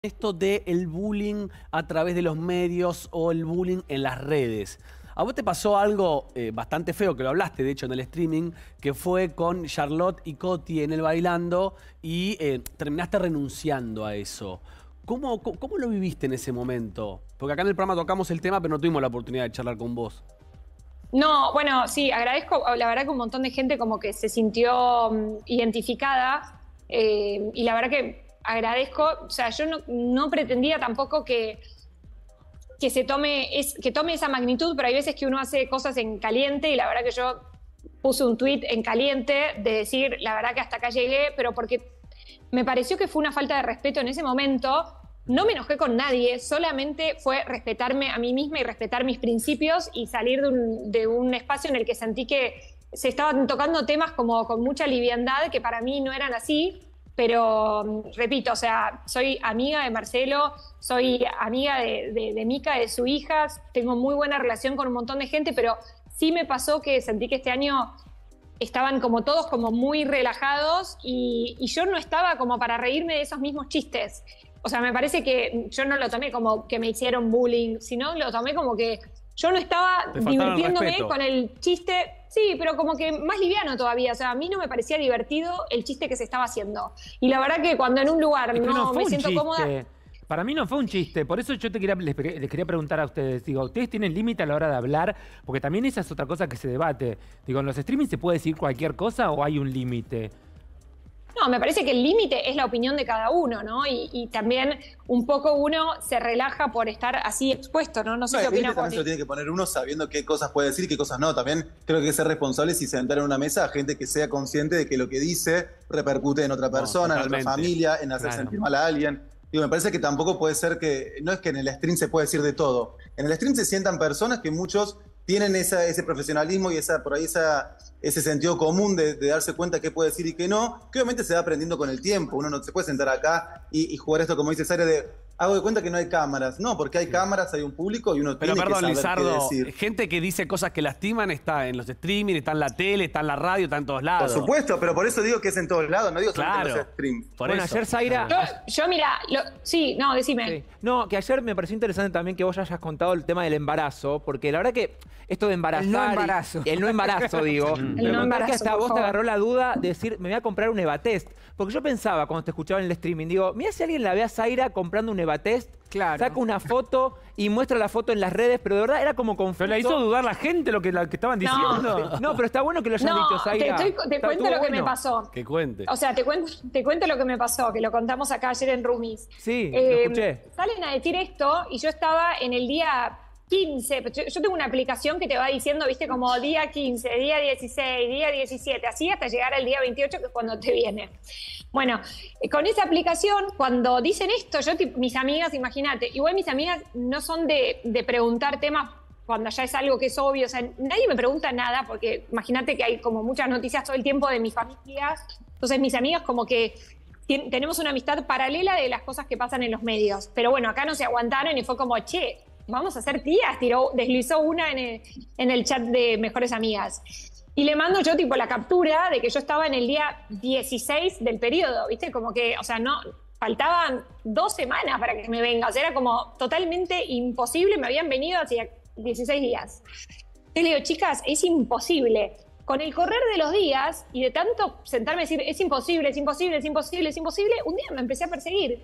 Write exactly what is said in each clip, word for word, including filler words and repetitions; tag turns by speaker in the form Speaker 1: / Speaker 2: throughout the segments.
Speaker 1: Esto de el bullying a través de los medios o el bullying en las redes. A vos te pasó algo eh, bastante feo, que lo hablaste de hecho en el streaming, que fue con Charlotte y Coti en el Bailando y eh, terminaste renunciando a eso. ¿Cómo, cómo, ¿Cómo lo viviste en ese momento? Porque acá en el programa tocamos el tema, pero no tuvimos la oportunidad de charlar con vos.
Speaker 2: No, bueno, sí, agradezco, la verdad que un montón de gente como que se sintió um, identificada eh, y la verdad que agradezco, o sea, yo no, no pretendía tampoco que, que se tome, es, que tome esa magnitud, pero hay veces que uno hace cosas en caliente y la verdad que yo puse un tuit en caliente de decir, la verdad que hasta acá llegué, pero porque me pareció que fue una falta de respeto en ese momento. No me enojé con nadie, solamente fue respetarme a mí misma y respetar mis principios y salir de un, de un espacio en el que sentí que se estaban tocando temas como con mucha liviandad, que para mí no eran así. Pero, repito, o sea, soy amiga de Marcelo, soy amiga de, de, de Mica, de su hija, tengo muy buena relación con un montón de gente, pero sí me pasó que sentí que este año estaban como todos como muy relajados y, y yo no estaba como para reírme de esos mismos chistes. O sea, me parece que yo no lo tomé como que me hicieron bullying, sino lo tomé como que yo no estaba divirtiéndome con el chiste. Sí, pero como que más liviano todavía. O sea, a mí no me parecía divertido el chiste que se estaba haciendo. Y la verdad que cuando en un lugar
Speaker 3: es que
Speaker 2: no,
Speaker 3: no
Speaker 2: me siento
Speaker 3: chiste.
Speaker 2: cómoda...
Speaker 3: Para mí no fue un chiste. Por eso yo te quería, les, les quería preguntar a ustedes. Digo, ¿ustedes tienen límite a la hora de hablar? Porque también esa es otra cosa que se debate. Digo, ¿en los streamings se puede decir cualquier cosa o hay un límite?
Speaker 2: No, me parece que el límite es la opinión de cada uno, ¿no? Y, y también un poco uno se relaja por estar así expuesto, ¿no? No sé
Speaker 4: no,
Speaker 2: qué opinas.
Speaker 4: También se lo tiene que poner uno sabiendo qué cosas puede decir y qué cosas no. También creo que hay que ser responsable si sentar en una mesa a gente que sea consciente de que lo que dice repercute en otra persona, no, en otra familia, en hacer claro. sentir mal a alguien. Digo, me parece que tampoco puede ser que... No es que en el stream se puede decir de todo. En el stream se sientan personas que muchos tienen esa, ese profesionalismo y esa por ahí esa, ese sentido común de, de darse cuenta qué puede decir y qué no, que obviamente se va aprendiendo con el tiempo. Uno no se puede sentar acá y, y jugar esto, como dice Zaira, de hago de cuenta que no hay cámaras. No, porque hay sí. cámaras, hay un público y uno
Speaker 1: Pero
Speaker 4: tiene
Speaker 1: perdón,
Speaker 4: que saber
Speaker 1: Lizardo,
Speaker 4: qué decir.
Speaker 1: Gente que dice cosas que lastiman está en los streaming, está en la tele, está en la radio, está en todos lados.
Speaker 4: Por supuesto, pero por eso digo que es en todos lados, no digo
Speaker 1: claro.
Speaker 4: solamente en los streams.
Speaker 1: Por
Speaker 3: bueno,
Speaker 1: eso.
Speaker 3: ayer, Zaira...
Speaker 2: Yo, yo mira, lo, sí, no, decime.
Speaker 3: Sí. No, que ayer me pareció interesante también que vos hayas contado el tema del embarazo, porque la verdad que esto de embarazar...
Speaker 5: El no embarazo.
Speaker 3: Y, el no embarazo, digo.
Speaker 2: El no embarazo,
Speaker 3: que hasta vos te agarró la duda de decir, me voy a comprar un Evatest. Porque yo pensaba, cuando te escuchaba en el streaming, digo, mira si alguien la ve a Zaira comprando un Evatest,
Speaker 5: claro.
Speaker 3: saca una foto y muestra la foto en las redes, pero de verdad era como confuso.
Speaker 1: ¿Pero la hizo dudar la gente lo que, lo que estaban diciendo?
Speaker 3: No, no, pero está bueno que lo hayan
Speaker 2: no,
Speaker 3: dicho, Zaira.
Speaker 2: Te, estoy, te
Speaker 3: está,
Speaker 2: cuento lo que
Speaker 3: bueno.
Speaker 2: me pasó.
Speaker 1: Que cuente.
Speaker 2: O sea, te cuento, te cuento lo que me pasó, que lo contamos acá ayer en Roomies.
Speaker 3: Sí,
Speaker 2: eh,
Speaker 3: lo escuché.
Speaker 2: Salen a decir esto y yo estaba en el día quince. Yo, yo tengo una aplicación que te va diciendo, viste, como día quince, día dieciséis, día diecisiete, así hasta llegar al día veintiocho, que es cuando te viene. Bueno, con esa aplicación, cuando dicen esto, yo, mis amigas, imagínate, igual mis amigas no son de, de preguntar temas cuando ya es algo que es obvio, o sea, nadie me pregunta nada, porque imagínate que hay como muchas noticias todo el tiempo de mi familia, entonces mis amigas como que tenemos una amistad paralela de las cosas que pasan en los medios, pero bueno, acá no se aguantaron y fue como, che, vamos a ser tías, tiró, deslizó una en el, en el chat de Mejores Amigas. Y le mando yo tipo la captura de que yo estaba en el día dieciséis del periodo, ¿viste? Como que, o sea, no, faltaban dos semanas para que me venga, o sea, era como totalmente imposible, me habían venido hacía dieciséis días. Entonces le digo, chicas, es imposible. Con el correr de los días y de tanto sentarme y decir, es imposible, es imposible, es imposible, es imposible, un día me empecé a perseguir.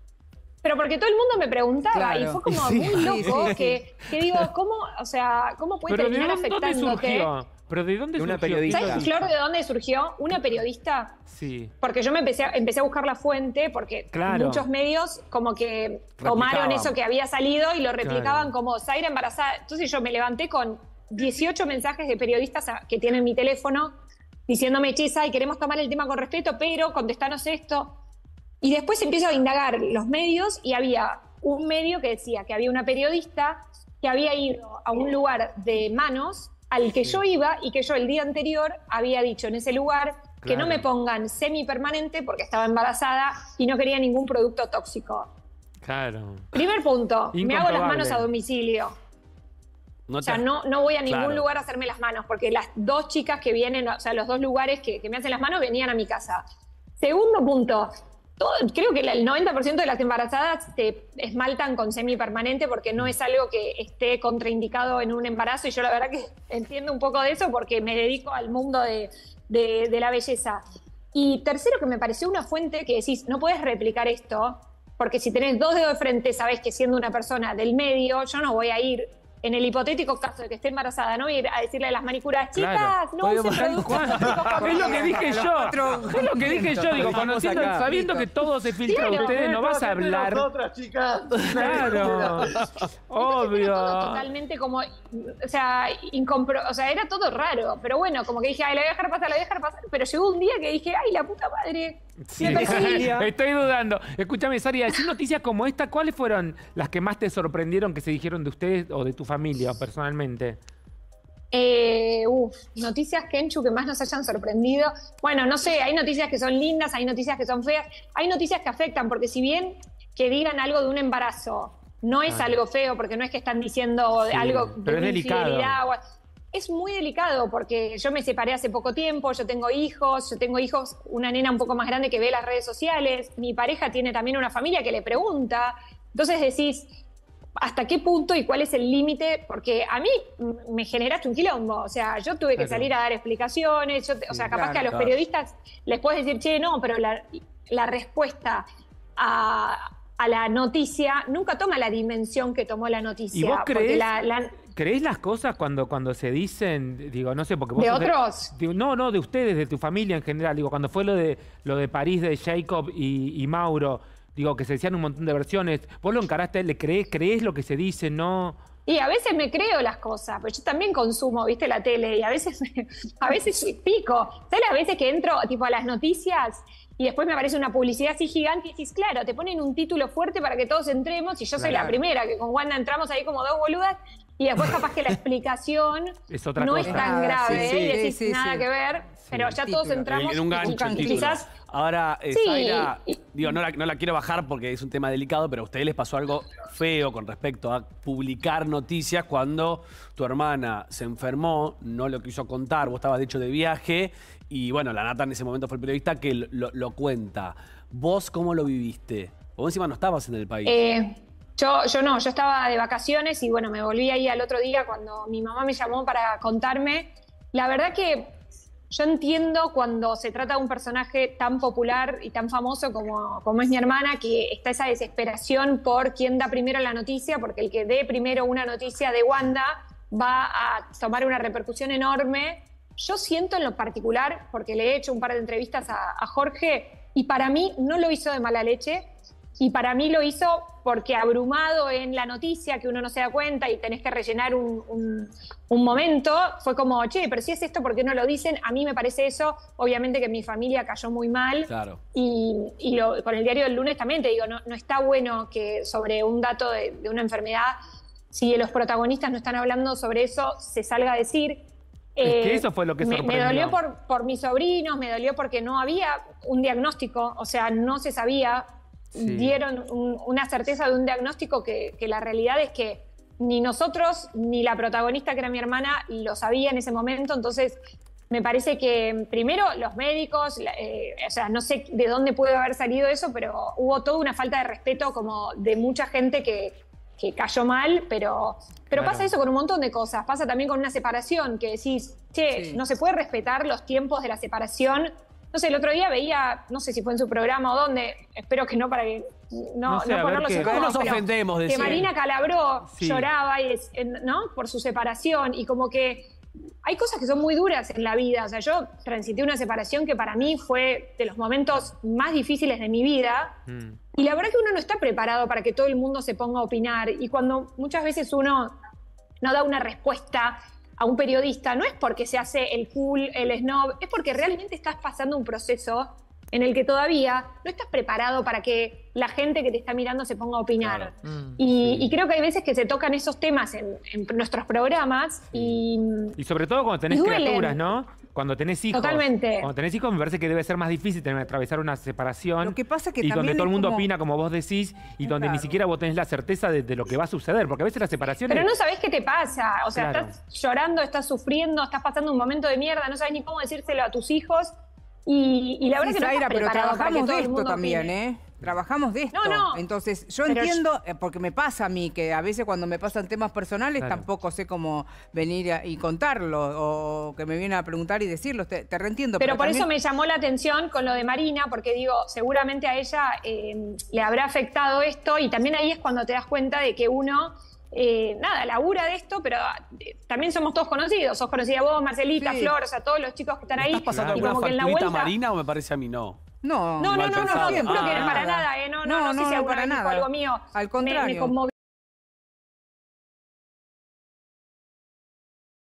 Speaker 2: Pero porque todo el mundo me preguntaba, claro. Y fue como sí, muy loco, sí, sí. Que, que digo, ¿cómo, o sea, cómo puede
Speaker 3: Pero
Speaker 2: terminar
Speaker 3: ¿de dónde
Speaker 2: afectándote?
Speaker 3: Surgió? ¿Pero de dónde
Speaker 5: de una
Speaker 3: surgió?
Speaker 5: periodista?
Speaker 2: ¿Sabes, Flor, de dónde surgió? Una periodista.
Speaker 3: Sí.
Speaker 2: Porque yo me empecé a, empecé a buscar la fuente, porque
Speaker 3: claro.
Speaker 2: muchos medios como que tomaron eso que había salido y lo replicaban claro. Como Zaira embarazada. Entonces yo me levanté con dieciocho mensajes de periodistas que tienen mi teléfono diciéndome, che, Zay, queremos tomar el tema con respeto, pero contestanos esto. Y después empiezo a indagar los medios y había un medio que decía que había una periodista que había ido a un lugar de manos al que sí. yo iba y que yo el día anterior había dicho en ese lugar claro. que no me pongan semipermanente porque estaba embarazada y no quería ningún producto tóxico.
Speaker 3: Claro.
Speaker 2: Primer punto, me hago las manos a domicilio. No te... O sea, no, no voy a ningún claro. lugar a hacerme las manos porque las dos chicas que vienen, o sea, los dos lugares que, que me hacen las manos venían a mi casa. Segundo punto, todo, creo que el noventa por ciento de las embarazadas te esmaltan con semipermanente porque no es algo que esté contraindicado en un embarazo, y yo la verdad que entiendo un poco de eso porque me dedico al mundo de, de, de la belleza. Y tercero, que me pareció una fuente que decís, no puedes replicar esto, porque si tenés dos dedos de frente, sabés que siendo una persona del medio, yo no voy a ir, en el hipotético caso de que esté embarazada, no voy a ir a decirle a las manicuras, chicas,
Speaker 3: Claro.
Speaker 2: no usen productos
Speaker 3: Es lo que dije yo. Es lo que dije yo. Digo, conociendo, sabiendo que todo se filtra de ustedes, no vas a hablar.
Speaker 4: Nosotras, chicas.
Speaker 3: Claro. Obvio.
Speaker 2: Todo totalmente como, o sea, incompro, o sea, era todo raro, pero bueno, como que dije, ay, la voy a dejar pasar, la voy a dejar pasar, pero llegó un día que dije, ay, la puta madre.
Speaker 3: Sí.
Speaker 2: Me perseguía.
Speaker 3: Estoy dudando. Escúchame, Saria, decir noticias como esta, ¿cuáles fueron las que más te sorprendieron que se dijeron de ustedes o de tu familia personalmente?
Speaker 2: Eh, uf, noticias, Kenchu, que más nos hayan sorprendido. Bueno, no sé, hay noticias que son lindas, hay noticias que son feas, hay noticias que afectan, porque si bien que digan algo de un embarazo no es
Speaker 3: Ah.
Speaker 2: algo feo, porque no es que están diciendo
Speaker 3: Sí,
Speaker 2: algo de
Speaker 3: pero es
Speaker 2: una
Speaker 3: delicado.
Speaker 2: infidelidad. o- Es muy delicado porque yo me separé hace poco tiempo, yo tengo hijos, yo tengo hijos, una nena un poco más grande que ve las redes sociales, mi pareja tiene también una familia que le pregunta, entonces decís, ¿hasta qué punto y cuál es el límite? Porque a mí m- me generaste un quilombo, o sea, yo tuve que
Speaker 3: Claro.
Speaker 2: salir a dar explicaciones, yo te- o sea, capaz
Speaker 1: claro,
Speaker 2: que a los
Speaker 1: claro.
Speaker 2: periodistas les puedes decir, che, no, pero la, la respuesta a, a la noticia nunca toma la dimensión que tomó la noticia.
Speaker 3: ¿Y vos
Speaker 2: porque
Speaker 3: creés,
Speaker 2: la- la-
Speaker 3: creés las cosas cuando, cuando se dicen, digo, no sé, porque vos
Speaker 2: ¿De
Speaker 3: sos
Speaker 2: otros?
Speaker 3: digo, no, no, de ustedes, de tu familia en general. Digo, cuando fue lo de lo de París de Jacob y, y Mauro, digo, que se decían un montón de versiones. ¿Vos lo encaraste? ¿Le creés, creés lo que se dice? ¿No?
Speaker 2: Y a veces me creo las cosas, pero yo también consumo, viste, la tele, y a veces, a veces pico. ¿Sabes las veces que entro tipo a las noticias y después me aparece una publicidad así gigante y decís, claro, te ponen un título fuerte para que todos entremos, y yo soy
Speaker 1: Claro.
Speaker 2: la primera, que con Wanda entramos ahí como dos boludas, y después capaz que la explicación
Speaker 3: Es otra
Speaker 2: no
Speaker 3: cosa.
Speaker 2: es tan
Speaker 5: Ah,
Speaker 2: grave,
Speaker 5: sí,
Speaker 2: y
Speaker 5: sí,
Speaker 2: decís
Speaker 5: sí,
Speaker 2: nada
Speaker 5: sí.
Speaker 2: que ver, pero ya todos
Speaker 5: Título.
Speaker 2: entramos
Speaker 1: En un gancho,
Speaker 2: y
Speaker 1: el título.
Speaker 2: quizás...
Speaker 1: Ahora, eh,
Speaker 2: Sí,
Speaker 1: Zaira,
Speaker 2: y-
Speaker 1: digo, no la, no la quiero bajar porque es un tema delicado, pero a ustedes les pasó algo feo con respecto a publicar noticias cuando tu hermana se enfermó, no lo quiso contar, vos estabas de hecho de viaje, y bueno, la Nata en ese momento fue el periodista que lo, lo- lo cuenta. ¿Vos cómo lo viviste? Vos encima no estabas en el país.
Speaker 2: Eh, yo, yo no, yo estaba de vacaciones y bueno, me volví ahí al otro día cuando mi mamá me llamó para contarme. La verdad que yo entiendo cuando se trata de un personaje tan popular y tan famoso como, como es mi hermana, que está esa desesperación por quién da primero la noticia, porque el que dé primero una noticia de Wanda va a tomar una repercusión enorme. Yo siento en lo particular, porque le he hecho un par de entrevistas a, a Jorge, y para mí no lo hizo de mala leche, y para mí lo hizo porque abrumado en la noticia, que uno no se da cuenta y tenés que rellenar un, un, un momento, fue como, che, pero si es esto, ¿por qué no lo dicen? A mí me parece eso, obviamente que mi familia cayó muy mal,
Speaker 1: Claro.
Speaker 2: y, y lo- con el diario del lunes también te digo, no, no está bueno que sobre un dato de, de una enfermedad, si los protagonistas no están hablando sobre eso, se salga a decir.
Speaker 3: Es que eso fue lo que
Speaker 2: me, me
Speaker 3: sorprendió.
Speaker 2: dolió por, por mis sobrinos, me dolió porque no había un diagnóstico, o sea, no se sabía,
Speaker 3: Sí.
Speaker 2: dieron un- una certeza de un diagnóstico que, que la realidad es que ni nosotros ni la protagonista, que era mi hermana, lo sabía en ese momento. Entonces me parece que primero los médicos, la- eh, o sea, no sé de dónde puede haber salido eso, pero hubo toda una falta de respeto como de mucha gente que, que cayó mal, pero, pero
Speaker 3: Claro.
Speaker 2: pasa eso con un montón de cosas. Pasa también con una separación, que decís, che,
Speaker 5: Sí.
Speaker 2: no se puede respetar los tiempos de la separación. No sé, el otro día veía, no sé si fue en su programa o dónde, espero que no para que no,
Speaker 3: No sé, a
Speaker 2: no
Speaker 3: ver
Speaker 2: ponerlos
Speaker 3: qué-
Speaker 2: incómodos,
Speaker 1: No nos
Speaker 2: pero
Speaker 1: ofendemos,
Speaker 2: que
Speaker 1: decía.
Speaker 2: Marina Calabró
Speaker 3: Sí.
Speaker 2: lloraba y es- en- ¿no? por su separación, y como que hay cosas que son muy duras en la vida. O sea, yo transité una separación que para mí fue de los momentos más difíciles de mi vida.
Speaker 3: Mm.
Speaker 2: Y la verdad que uno no está preparado para que todo el mundo se ponga a opinar. Y cuando muchas veces uno no da una respuesta a un periodista, no es porque se hace el cool, el snob, es porque realmente estás pasando un proceso en el que todavía no estás preparado para que la gente que te está mirando se ponga a opinar.
Speaker 1: Claro.
Speaker 5: Mm.
Speaker 2: Y, y creo que hay veces que se tocan esos temas en, en nuestros programas y...
Speaker 3: Y sobre todo cuando tenés
Speaker 2: Y duelen.
Speaker 3: criaturas, ¿no? Cuando tenés hijos.
Speaker 2: Totalmente.
Speaker 3: Cuando tenés hijos me parece que debe ser más difícil tener que atravesar una separación.
Speaker 5: Lo que pasa que
Speaker 3: y donde
Speaker 5: también
Speaker 3: todo el
Speaker 5: es
Speaker 3: mundo
Speaker 5: como-
Speaker 3: opina como vos decís y donde ni
Speaker 5: Claro.
Speaker 3: siquiera vos tenés la certeza de, de lo que va a suceder. Porque a veces las separaciones...
Speaker 2: Pero no sabés qué te pasa, o sea,
Speaker 3: Claro.
Speaker 2: estás llorando, estás sufriendo, estás pasando un momento de mierda, no sabés ni cómo decírselo a tus hijos, Y, y la verdad
Speaker 5: Sí,
Speaker 2: que no
Speaker 5: Zaira,
Speaker 2: estás
Speaker 5: pero
Speaker 2: preparado para que
Speaker 5: trabajamos
Speaker 2: todo
Speaker 5: de
Speaker 2: el
Speaker 5: esto
Speaker 2: mundo
Speaker 5: también,
Speaker 2: opine.
Speaker 5: ¿eh? Trabajamos de esto.
Speaker 2: No, no.
Speaker 5: Entonces, yo
Speaker 2: Pero
Speaker 5: entiendo, eh, porque me pasa a mí, que a veces cuando me pasan temas personales
Speaker 3: Claro.
Speaker 5: tampoco sé cómo venir a- y contarlo, o que me vienen a preguntar y decirlo. Te, te reentiendo.
Speaker 2: Pero por
Speaker 5: también-
Speaker 2: eso me llamó la atención con lo de Marina, porque digo, seguramente a ella eh, le habrá afectado esto, y también ahí es cuando te das cuenta de que uno, eh, nada, labura de esto, pero eh, también somos todos conocidos. Sos conocida vos, Marcelita,
Speaker 5: Sí.
Speaker 2: Flor, o sea, todos los chicos que están ahí.
Speaker 1: ¿Estás pasando
Speaker 2: y
Speaker 1: alguna
Speaker 2: como que en la
Speaker 1: facturita
Speaker 2: vuelta...
Speaker 1: Marina o me parece a mí no?
Speaker 5: No,
Speaker 2: No, no,
Speaker 1: Mal
Speaker 2: no, no,
Speaker 1: pensado.
Speaker 2: no, te juro que
Speaker 1: Ah.
Speaker 2: para nada, eh, no, no, no,
Speaker 5: No,
Speaker 2: sé
Speaker 5: no,
Speaker 2: si
Speaker 5: no,
Speaker 2: alguna
Speaker 5: para
Speaker 2: vez dijo
Speaker 5: nada.
Speaker 2: algo mío.
Speaker 5: Al
Speaker 2: Me-
Speaker 5: contrario.
Speaker 2: Me, conmovió